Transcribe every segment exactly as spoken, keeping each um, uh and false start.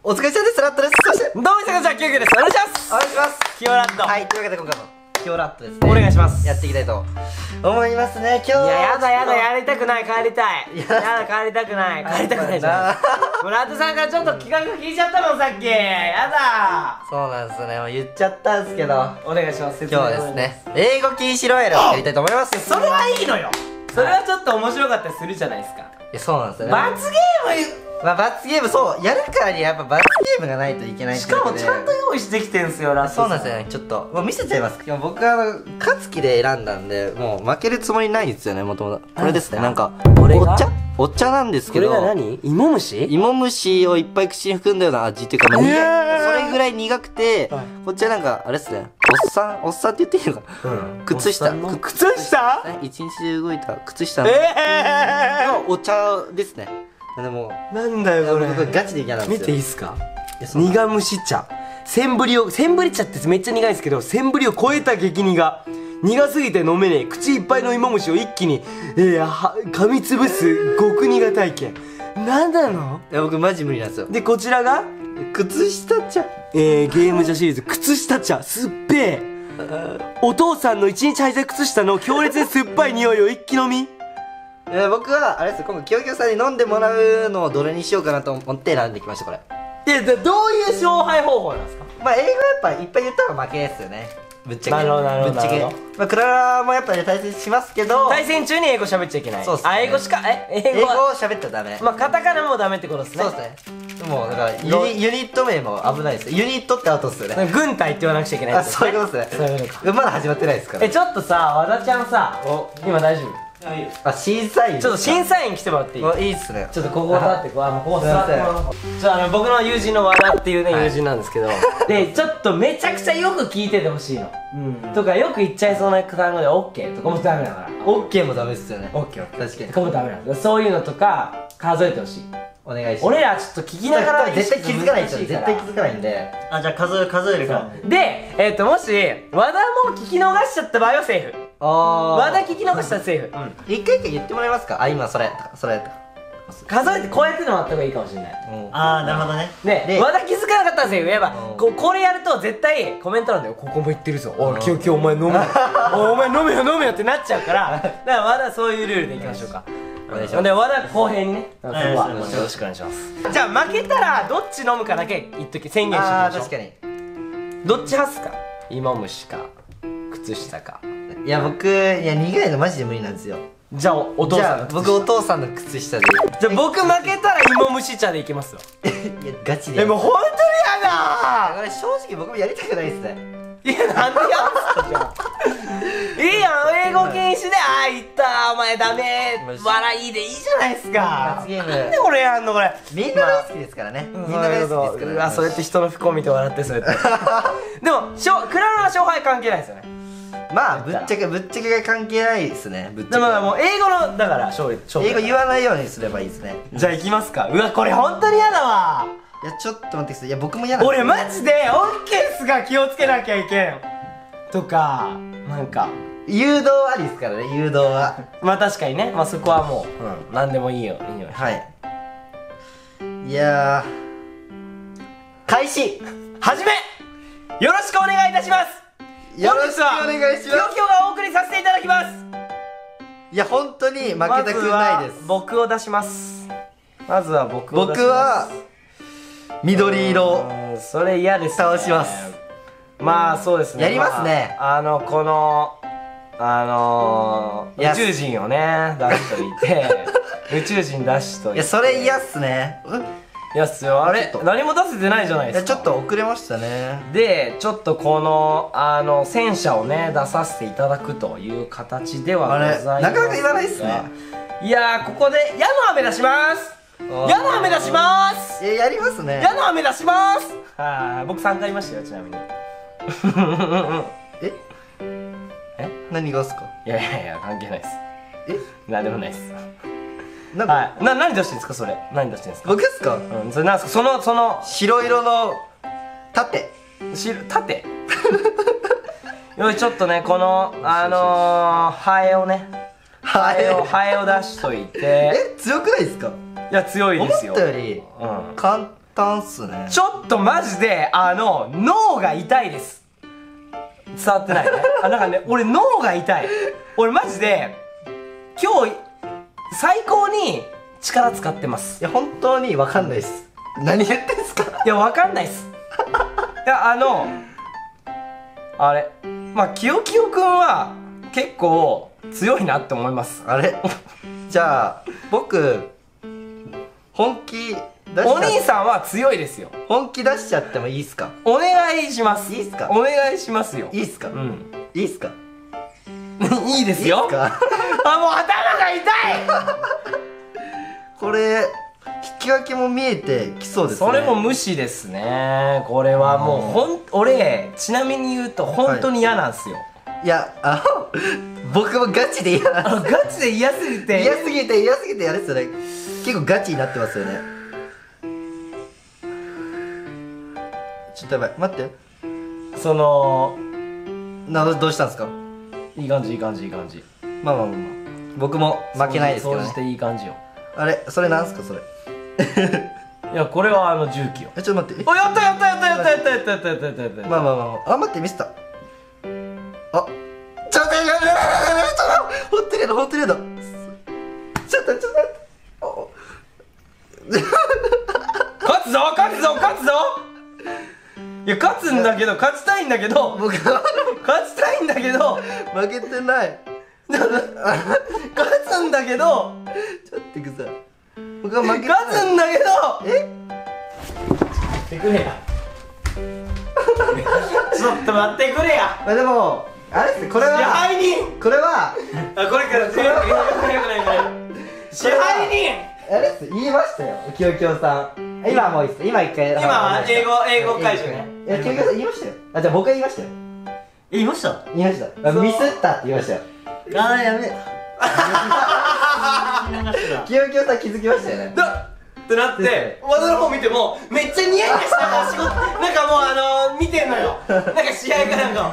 お疲れ様です。ラットです。そしてどうもみなさん、キュウキュウです。お願いします。 お願いします。 キヨラット。 はい、というわけで今回もキヨラットですね、 お願いします。 やっていきたいと思いますね。今日いや、やだやだ、やりたくない、帰りたい。やだ、帰りたくない、帰りたくないじゃん。もうラットさんからちょっと企画聞いちゃったもん、さっき。やだ。 そうなんですね、もう言っちゃったんですけど、 お願いします。 今日はですね、英語禁止ロイヤルをやりたいと思います。 それはいいのよ。それはちょっと面白かったりするじゃないですか。 いや、そうなんですよね。 罰ゲーム、 まあ罰ゲーム、そうやるからにやっぱ罰ゲームがないといけないってしかもちゃんと用意してきてんすよ、ラットさん。 そうなんですよね。ちょっともう見せちゃいます。いや、僕はあの勝つ気で選んだんで、もう負けるつもりないんですよね、もともと。これですね、なんかこれがお茶お茶なんですけど、 これが何？芋虫？ 芋虫をいっぱい口に含んだような味っていうか、まあ、苦い、それぐらい苦くて、 はい、 こっちはなんかあれっすね、おっさんおっさんって言っていいのかな、うん、靴下靴下一日中動いた靴下のお茶ですね。でもなんだよこれ、 僕ガチで嫌なんですよ。 見ていいっすか？苦虫茶、センブリをセンブリ茶ってめっちゃ苦いですけど、センブリを超えた激苦、苦すぎて飲めねえ口いっぱいの芋虫を一気に、えー、は噛みつぶす極苦体験。なんなの？ いや、僕マジ無理なんですよ。 でこちらが靴下茶、 えー、ゲーム茶シリーズ靴下茶、すっぺえお父さんの一日履いた靴下の強烈で酸っぱい匂いを一気飲み。 いや、僕はあれです、今度キヨキヨさんに飲んでもらうのをどれにしようかなと思って選んできました。これいや、どういう勝敗方法なんですか？ まあ英語やっぱいっぱい言った方が負けですよね、ぶっちゃけ。 なるほどなるほどぶっちゃけ。まあクララもやっぱり対戦しますけど、 対戦中に英語喋っちゃいけない。 そうっすね。 あ、英語しか、え英語英語をは喋ったらダメ。 まあカタカナもダメってことですね。 そうですね。もうだからユニユニット名も危ないです。ユニットってアウトっすよね。 軍隊って言わなくちゃいけないあ、 ってそういうことですね。 そういうことか。 まだ始まってないですから。 え、ちょっとさ、和田ちゃんさ、今大丈夫？ あ、審査員。 ちょっと審査員来てもらっていい？ いいっすね。 ちょっとここ立って、こう、あの、ここ座ってもらおう。ちょ、あの、僕の友人の和田っていうね、友人なんですけど、で、ちょっとめちゃくちゃよく聞いててほしいの。とか、よく言っちゃいそうな単語で、オッケーとかもダメだから。 オッケーもダメっすよね。 オッケーオッケー。 確かに。 とかもダメなんだ。そういうのとか、数えてほしい。 お願いします。 俺らちょっと聞きながら絶対気づかない人、絶対気づかないんで。あ、じゃあ数え、数えるから。 で、えっと、もし、和田も聞き逃しちゃった場合はセーフ。 ああ。 和田聞き逃したらセーフ。 うん。一回一回言ってもらえますか？あ、今それ、それ。 数えて超えてのもあった方がいいかもしれない。 ああ、なるほどね。 で、和田気づかなかったらセーフ。やっぱ、ここれやると絶対コメントなんだよ。ここも言ってるぞ。おい、キヨキヨお前飲めよ。お前飲めよ飲めよってなっちゃうから、だから和田そういうルールでいきましょうか。 お願いします。 で、和田公平にね、そこはよろしくお願いします。じゃあ負けたらどっち飲むかだけ言っとき、宣言してああ、 みましょう。 確かに。 どっち派っすか？芋虫か靴下か。 いや、僕、いや、苦いのマジで無理なんですよ。 じゃあお父さんの靴下。 僕お父さんの靴下で。 じゃあ僕負けたら芋虫茶でいけますよ。 いや、ガチで。 え、もう本当にやだこれ正直僕もやりたくないですね。 ー。いや、なんでやんすかじゃあ。いいやん、英語禁止で、ああ言ったらお前ダメ、笑いでいいじゃないですか。 罰ゲーム。 なんでこれやんのこれ。 みんな大好きですからね。みんな大好きですから。 うわ、そうやって人の不幸見て笑ってそうやって。でも、しょクララの勝敗関係ないですよね。 まあ、ぶっちゃけ、ぶっちゃけが関係ないですね。ぶっちゃけ。 でももう英語の、だから勝利、勝利。 英語言わないようにすればいいですね。 じゃあ行きますか。うわ、これ本当に嫌だわ。 いや、ちょっと待ってください。いや、僕も嫌なんです俺マジでオッケースが気をつけなきゃいけんとか、なんか誘導ありですからね、誘導は。 まあ確かにね、まあそこはもう、うん、何でもいいよ、いいよ。 はい。いやー、開始始めよろしくお願いいたします。 よろしくお願いします。 キヨキヨがお送りさせていただきます。 いや、本当に負けたくないです。 まずは僕を出します。まずは僕を出します。 僕は緑色それ嫌ですね。 倒します。 まあそうですね、 やりますね。 まあ、あのこのあのー、宇宙人をね出しといて宇宙人出しといて、 いや、それ嫌っすね。 いやっすよ、あれ何も出せてないじゃないですか。 いや、ちょっと遅れましたね。 でちょっとこのあの戦車をね出させていただくという形ではございますが、 なかなか言わないっすね。 いやー、ここで矢の雨出します。矢の雨出します。 いや、やりますね。 矢の雨出します。はい、僕さん回言いましたよ、ちなみに。 ええ何がっすか？ いやいやいや、関係ないです。 え、 なんでもないです。 なんか、 はい、な、何出してんですかそれ。何出してんですか？ 僕っすか？ うん、それなんすか、その、その白色の盾。 し盾よい、ちょっとね、このあのー、ハエをね、ハエをハエを出しといて。 え、強くないですか？ いや、強いですよ。 思ったよりうん、 簡端っすね。 ちょっとマジであの脳が痛いです。伝わってないね。あ、なんかね、俺脳が痛い。俺マジで今日最高に力使ってます。 いや本当にわかんないっす。何言ってんすか。 いやわかんないっす。いやあのあれ、まあきよきよくんは結構強いなって思います。 あれじゃあ僕本気出しちゃお兄さんは強いですよ。 本気出しちゃってもいいっすか。 お願いします。 いいっすか。 お願いしますよ。 いいっすか。 うん。 いいっすか。 いいですよ。 いいっすか。 あ、もう頭が痛い。 これ引き分けも見えてきそうですね。 それも無視ですね。これはもうほん俺ちなみに言うと本当に嫌なんですよ。 はい、いやあの僕もガチで嫌なんです。 ガチで嫌すぎて嫌すぎて嫌すぎてあれですよね。結構ガチになってますよね。ちょっとやばい、待って。 そのなどうしたんですか。 いい感じいい感じいい感じ。 まあまあまあまあ僕も負けないですけどね。 総じていい感じよ。 あれそれなんすかそれ。 いやこれはあの重機よ。 えちょっと待って。 おやったやったやったやったやったやったやったやったやったやった。 まあまあまあまああ待ってミスった。あちょっと待ってほんとにやだほんとにやだ。ちょっとちょっと待って。 勝つぞ勝つぞ勝つぞ。いや勝つんだけど勝ちたいんだけど僕は勝ちたいんだけど負けてない。 勝つんだけどちょっとくさ僕は負けてない。 勝つんだけどえ待ってくれやちょっと待ってくれや。 まあでもあれですねこれは支配人これはあこれからこれは支配人あれです言いましたよきよきよさん。今はもういいっす。今一回今は英語英語解除ね。 いやきよきよさん言いましたよ。あじゃあ僕が言いましたよ。 言いました。 言いましたミスったって言いましたよ。 あーやめ。 きよきよさん気づきましたよね。 だってなって技の方見てもめっちゃニヤニヤしながら仕事なんかもうあのー、見てんのよ。なんか試合かなんか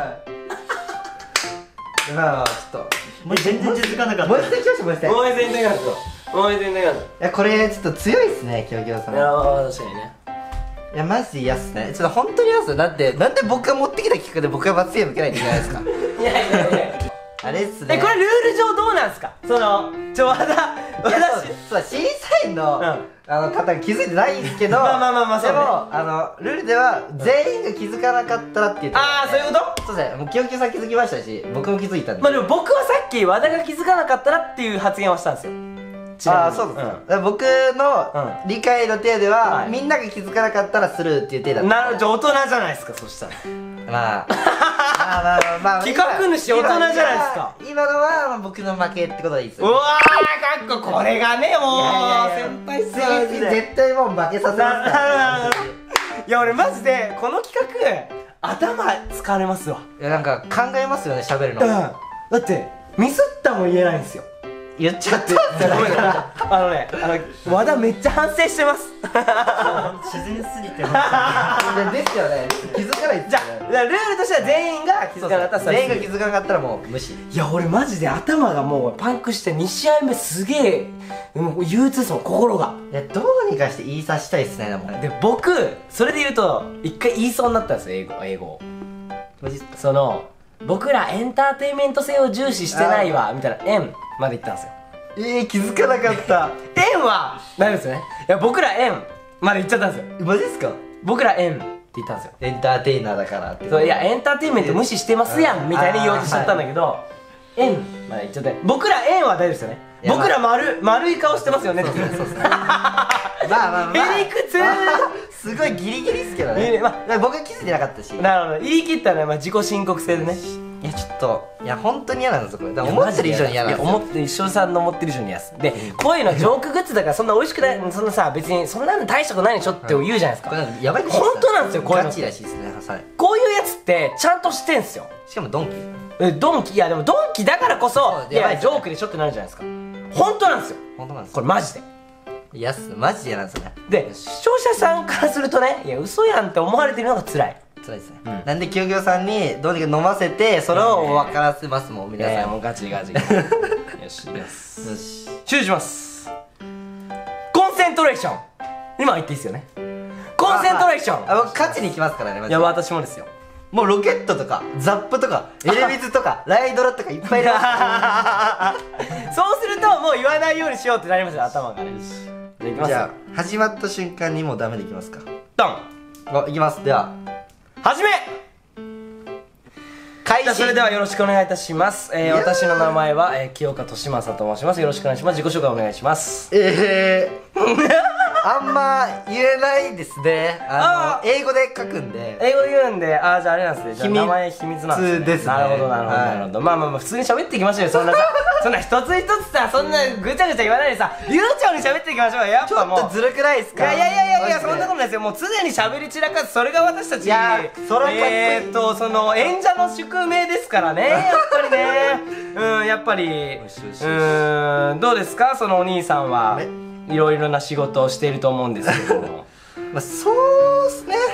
まあちょっともう全然気づかなかった。 もう一回行きましょうもう一回。いもう全然勝つぞもう全然勝つ。 やこれちょっと強いっすねきよきよさん。 いやー確かにね。 いやマジで嫌っすね。ちょっと本当に嫌っすよ。だってなんで僕が持ってきた企画で僕が罰ゲーム受けないといけないですか。 いやいやいやあれっすね。 えこれルール上どうなんすか。そのちょ和田いや私そうそう審査員の、 うんあの方が気づいてないんですけどまあまあまあまあそうねでもあのルールでは全員が気づかなかったらって言ってああそういうことそうですね。もうきよきよさん気づきましたし僕も気づいたんで。 まあでも僕はさっき和田が気づかなかったらっていう発言をしたんですよ。ちなみにああそうですか、 んだから僕の理解の程では、 はいみんなが気づかなかったらスルーっていう程だったなるじゃあ大人じゃないですかそしたら。 まあまあまあまあまあ企画主大人じゃないですか。 今今のはまあ僕の負けってことでいいですよ。 うわーかっここれがねもういやいやいや先輩っすよマジ次で。 絶対もう負けさせますからね。 いや俺マジでこの企画頭使われますわ。 いやなんか考えますよね喋るの。 うんだってミスったも言えないんですよ。 言っちゃったんじゃないかな。 あのねあの和田めっちゃ反省してます。 自然すぎて。 いやですよね。気づかないっすじゃよね。 あだからルールとしては全員が気づかなかったらそれ全員が気づかなかったらもう無視。 いや俺マジで頭がもうパンクしてに試合目すげえもう憂鬱ですもん心が。 いやどうにかして言いさしたいっすねでもね。 で僕それで言うと一回言いそうになったんですよ英語英語を。 マジっすか。 その僕らエンターテインメント性を重視してないわみたいな円まで言ったんですよ。 えー、気づかなかった円は大丈夫ですよね。いや僕ら円まで言っちゃったんですよ。 マジっすか。 僕ら円って言ったんですよ。 エンターテイナーだからって。 そういやエンターテインメント無視してますやんみたいに言おうとしちゃったんだけど円まで言っちゃって僕ら円は大丈夫ですよね。 いや僕ら丸丸い顔してますよねってそうそうそうそうまあまあまあへりくつーすごいギリギリっすけどね。 いいねまあだから僕は気づいてなかったし。 なるほど言い切ったらね、まあ、自己申告制でね。 いやちょっといや本当に嫌なんですよこれ。だから思ってる以上に嫌なんですよ。 いや思って一生さんの思ってる以上に嫌です。でこういうのジョークグッズだからそんな美味しくないそんなさ別にそんなの大したことないでしょって言うじゃないですか。 これなんかやばい。 本当なんですよこういうのガチらしいですね。はい。 こういうやつってちゃんとしてんすよ。 しかもドンキ。 えドンキいやでもドンキだからこそいやジョークでしょってなるじゃないですか。本当なんですよ本当なんですこれマジで。 いやっすマジで嫌なんですよね。 で視聴者さんからするとねいや嘘やんって思われてるのが辛い。 辛いですね、 うんなんできよきよさんにどうにか飲ませてそれを分からせますもんい皆さん。 やいやもうガチガチよしいきますよし集中します。コンセントレーション今言っていいっすよね。コンセントレーション。 あ、僕勝ちに行きますからね、マジで。 いや私もですよ。 もうロケットとかザップとかエレビズとかライドラとかいっぱいいる。 そうするともう言わないようにしようってなりますよ、頭がね。じゃあいきますよ。 じゃあ始まった瞬間にもうダメでいきますか。 ドン。 あ、いきます。では始め。 開始。 じゃあそれではよろしくお願いいたします。えー、 いやー私の名前は、えー、清岡利正と申します。よろしくお願いします。自己紹介お願いします。 えーあんま言えないですね。あの英語で書くんで。 英語で言うんで、あーじゃああれなんですね。じゃあ秘密名前秘密なんですね。 ですねなるほどなるほどはいなるほど。まあまあまあ普通に喋っていきましょうよ。そんなさ、そんな一つ一つさ、そんなぐちゃぐちゃ言わないでさ、流暢に喋っていきましょうよ。やっちょぱもう。 っとずるくないですか。 いやいやいやいやいや、そんなこととないですよ。もう常に喋り散らかす、それが私たち。 いやそれはかっこいいえーっと、その演者の宿命ですからね。やっぱりね。うん、やっぱり。 よしよしよしうん、どうですか、そのお兄さんはね。 いろいろな仕事をしていると思うんですけども。 まあそうっすね。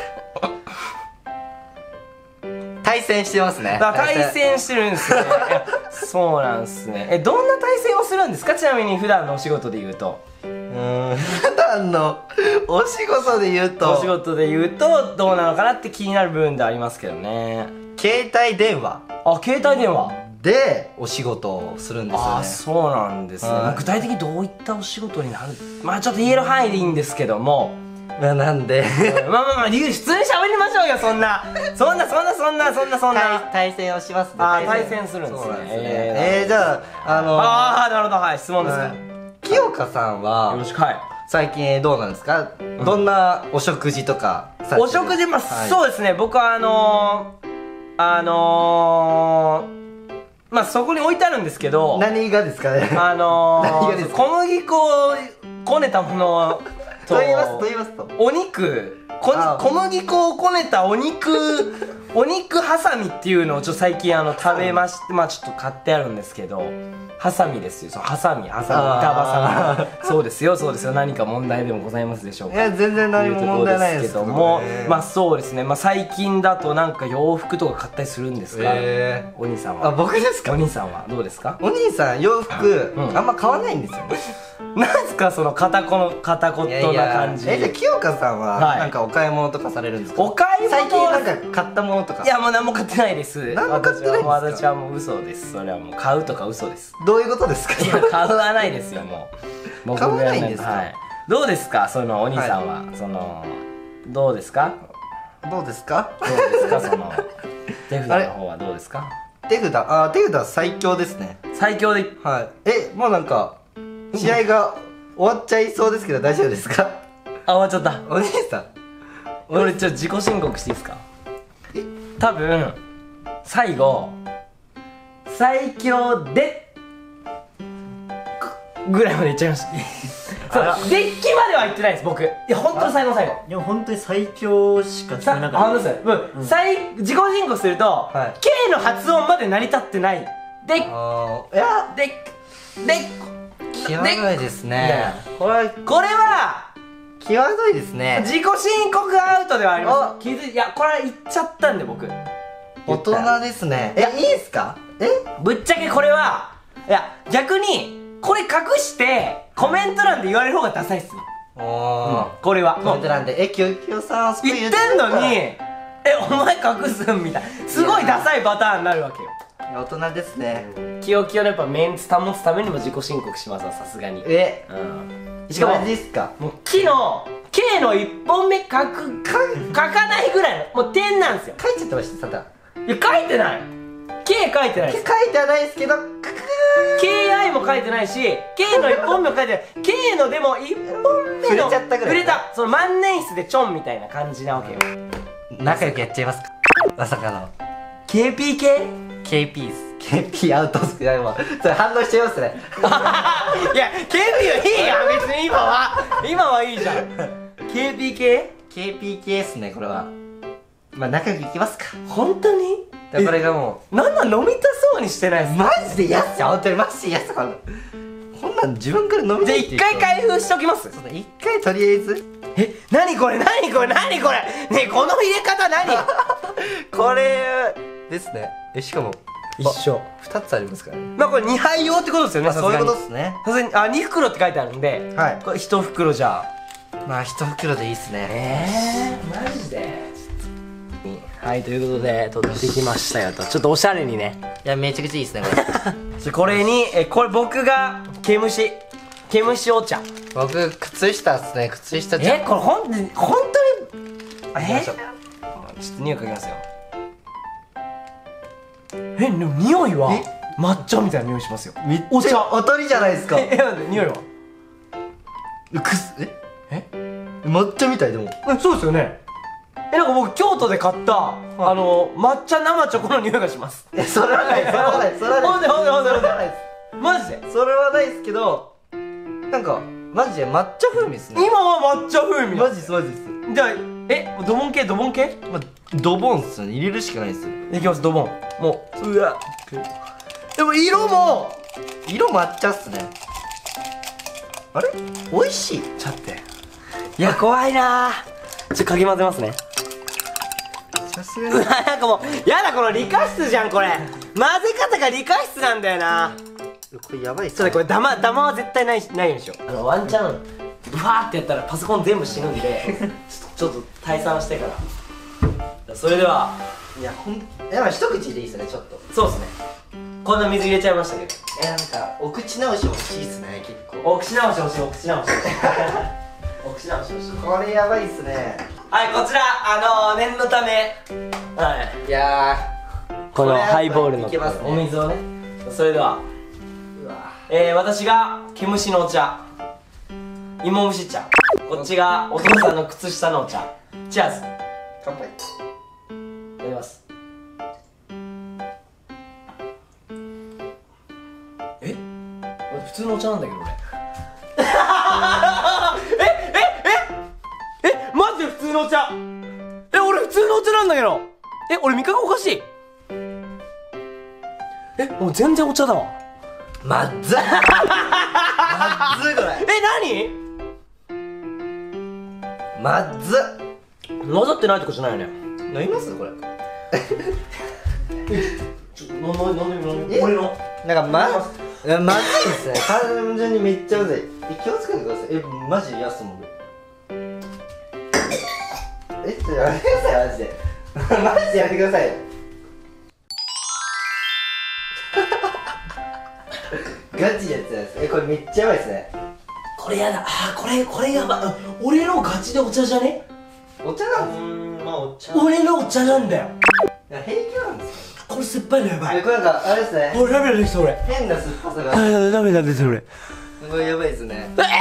対戦してますね。 だから対戦してるんですね。いやそうなんですね。え、どんな対戦をするんですか、ちなみに普段のお仕事で言うと。 うーん普段のお仕事で言うとお仕事で言うとどうなのかなって気になる部分でありますけどね。 携帯電話あ、携帯電話。 でお仕事をするんですよね。 ああ、そうなんですね。 はいまあ具体的にどういったお仕事になる、まあちょっと言える範囲でいいんですけども。 まあなんでまあまあまあ理由普通に喋りましょうよ。そんなそんなそんなそんなそんなそんな対対戦をしますね。 あー対戦するんですね。 そうなんですね。 えーえー、じゃああのああ、なるほど。はい、質問ですか。 はい清香さんはよろしく。はい。 最近どうなんですか、どんなお食事とかされてるお食事、まあ、 はいそうですね。僕はあのー、あのー、まあそこに置いてあるんですけど、 何がですかね。 あのー、 何がですか小麦粉をこねたものとと言いますと言いますとお肉、こあ小麦粉をこねたお肉お肉ハサミっていうのをちょっと最近あの食べまして、まあちょっと買ってあるんですけど、ハサミですよ。そうハサミハサミ板あ挟み。そうですよそうですよ。何か問題でもございますでしょうか。 いや全然何も問題ないですけども、 ねまあそうですね。まあ最近だとなんか洋服とか買ったりするんですか、 えお兄さんー、あは。 僕ですか。 お兄さんはどうですか。 お兄さん洋服、 うんあんま買わないんですよね。 なんすかその片言の片言な感じ。 えじゃあ清香さんははいなんかお買い物とかされるんですか。 お買い物は最近なんか買ったものとかいやもう何も買ってないです。 何も買ってないんですか。 私はもう私はもう嘘です。それはもう買うとか嘘です。 どういうことですか。 いや買わないですよもう。僕買わないんですかはい。どうですかそのお兄さんは、そのどうですかどうですか。 どうですかその手札の方はどうですか。 手札あ手札最強ですね。 最強で。 はい。えもうなんか試合が終わっちゃいそうですけど大丈夫ですか。 あ、終わっちゃった。 お兄さん。 俺ちょっと自己申告していいですか。多分最後最強でぐらいまでいっちゃいましたそうあらデッキまでは行ってないです僕。いや本当に最後の最後でも本当に最強しかさ伝えなかっあのですね、うん最自己申告すると、 はい K の発音まで成り立ってないであーいやでで際どいですねね。 これはこれは際どいですね。 自己申告アウトではあります。気づいいやこれは言っちゃったんで僕大人ですね。えいいですか。えぶっちゃけこれはいや逆にこれ隠してコメント欄で言われる方がダサいっすね、 おーこれはコメント欄で「えきよきよさんあそこ言ってんのにえお前隠すんみたいなすごいダサいパターンになるわけよ。 いや大人ですね。 キヨキヨのやっぱメンツ保つためにも自己申告しますわさすがに。 えうんしかもマジっすか。 もう木の K のいっぽんめ書くか書かないぐらいのもう点なんですよ。 書いちゃってましたさだ。 いや書いてない K 書いてないです。 書いてはないですけどケーアイ も書いてないし K のいっぽんめも書いてない K のでもいっぽんめの触れちゃったぐらい触れたその万年筆でちょんみたいな感じなわけよ。 仲良くやっちゃいますか。まさかのケーピー 系ケーピー っす。 ケーピー アウトっす。いやもうそれ反応しちゃいますね。 いや ケーピー はいいやん別に今は今はいいじゃん。 ケーピー 系ケーピー 系っすねこれは。まあ仲良くいきますか。 本当にだからこれがもなんなん飲みたそうにしてないですうマジで嫌っすよ本当にマジで嫌っすこんなこんなん自分から飲みじゃあ一たいっていう人回開封しときます。 そうだ一回とりあえずえ何これ何これ何これねえこの入れ方何これですね。えしかも一緒ふたつありますからね。 まあこれにはい用ってことですよね。 あそういうことさっすね。 すがにさすがにあに袋って書いてあるんで、 はいこれいち袋じゃあまあ一袋でいいっすね。 えー、マジで。はいということで取ってきましたよと、ちょっとおしゃれにね。 いやめちゃくちゃいいっすねこれ。 ちょこれにえこれ僕が毛虫毛虫お茶。 僕靴下っすね。靴下えこれほん本当にえちょっちょっと匂いかけますよ。えでも匂いはえ抹茶みたいな匂いしますよ。 めっお茶ちゃ当たりじゃないですか。 えなんで匂いはくすええ抹茶みたいでも。 えそうですよね。えなんか僕京都で買ったあの抹茶生チョコの匂いがします。 えそれはないそれはないそれはないほんでほんでほんでほんでそれはないっマジで。 す。それはないっすけど、なんかマジで抹茶風味っすね。 今は抹茶風味だマジっすマジっす。 じゃあえドボン系ドボン系まあドボンっすよね。入れるしかないっすよ。 いきますドボン。もううわでも色も色抹茶っすね。あれ美味しい。 ちょっと待っていや怖いなー。ちょっとかき混ぜますね。 さすがうわなんかもうやだこの理科室じゃんこれ。混ぜ方が理科室なんだよな。 これやばいっすちょっとこれダマダマは絶対ないないようにしよう。あのワンチャンブワーってやったらパソコン全部死ぬんでちょっとちょっと退散してからそれではいやほんやばい一口でいいっすね。ちょっとそうですね。こんな水入れちゃいましたけどえなんかお口直し欲しいっすね。結構お口直し欲しいお口直しお口直し欲しい。 これやばいっすね。 はいこちらあのー、念のためはいいやこのこれハイボールのいけますねお水をね。それではーうわえー、私が毛虫のお茶芋虫茶、こっちがお父さんの靴下のお茶。チアーズ。 乾杯。 やります。え普通のお茶なんだけど俺ええええマジで普通のお茶。え俺普通のお茶なんだけど。え俺味覚おかしい。えもう全然お茶だわ。 まっずまっずこれ。 えまっず何混ざってないってことじゃないよね。 飲みますこれ。 ちょっと飲んで飲んで飲んでえ俺のなんかまうんまずいっすね。単純にめっちゃまずい。え気をつけてください。えマジやすもん。えちょっとやめてくださいマジでマジでやめてくださいよガチでやってたやつ。えこれめっちゃやばいっすね。 これやだ。あーこれこれやばい。俺のガチでお茶じゃね。 お茶なんですんまあお茶俺のお茶なんだよ。 か。平気なんですか。 これ酸っぱいのやばい。 えこれなんかあれですね。 俺ダメだできた俺。 変な酸っぱさが。 あダメだです俺。 これやばいっすね。 やば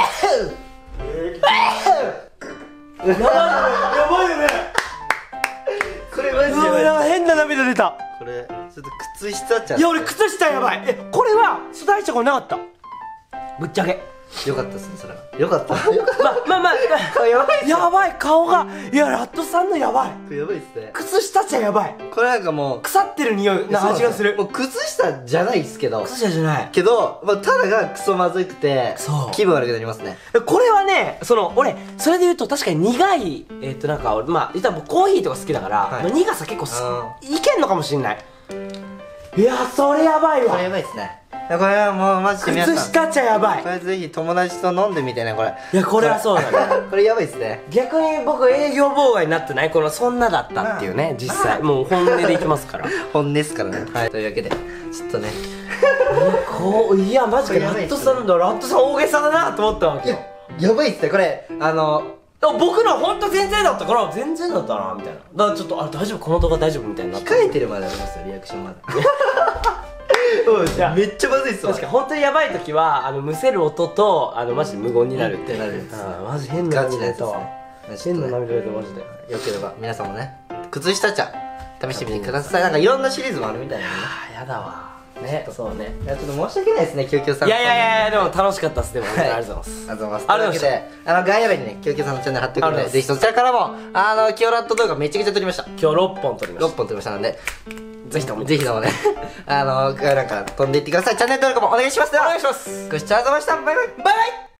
いよね。 これマジうわでやばい。 変な涙出た。 これちょっと靴下ちゃん。 いや俺靴下やばい。えこれは大したことなかった。ぶっちゃけ。 よかったっすねそれは。よかった。よかっままあまあた。やばいっすね。 やばい顔が。いやラットさんのやばい。 これやばいっすね。 靴下茶やばい。 これなんかもう腐ってる匂いな味がする。 もう靴下じゃないっすけど靴下じゃない。 けど、まあ、ただがクソまずくてそう気分悪くなりますね。 これはね、その俺それで言うと確かに苦いえーっとなんかまあ言ったら僕コーヒーとか好きだから、 はいまあ苦さ結構すあいけんのかもしんない。いやそれやばいわ。 これやばいっすね。これはもうマジで皆さん靴下茶やばい。 これぜひ友達と飲んでみてねこれ。 いやこれはそうだね。 これやばいっすね。 逆に僕営業妨害になってないこのそんなだったっていうね、実際もう本音でいきますから。 本音っすからね。はいというわけでちょっとねこういやマジかラットさんだラットさん大げさだなと思ったわけよ。 やばいっすねこれ。あのでも僕のほんと全然だったから全然だったなみたいな。だからちょっとあ大丈夫この動画大丈夫みたいになって。 控えてるまでありますよリアクションまで。 いやめっちゃまずいっすわ。 確かに本当にやばい時はあのむせる音とあのマジで無言になるってなるやつ。 あーマジ変なガチなやつです涙出たわ。 ね。 変な涙出たマジで。 よければ皆さんもね靴下茶試してみてください。なんかいろんなシリーズもあるみたいなね。 あーやだわねそうね。 いやちょっと申し訳ないですねキョウキョウさん。 いやいやいやでも楽しかったっす。でも本当にありがとうございます。 ありがとうございます。 ありがとうございというわけで、あの概要欄にね、キョウキョウさんのチャンネル貼っておくので、 ありがとうございますぜひそちらからも、あの、キヨラット動画めちゃくちゃ撮りました。 今日ろっぽん撮りましろっぽん撮りましたので、 た。ぜひともぜひともね、あの、概要欄から飛んでいってください。チャンネル登録もお願いします。お願いします。ご視聴ありがとうございました。バイバイ。 バイバイ。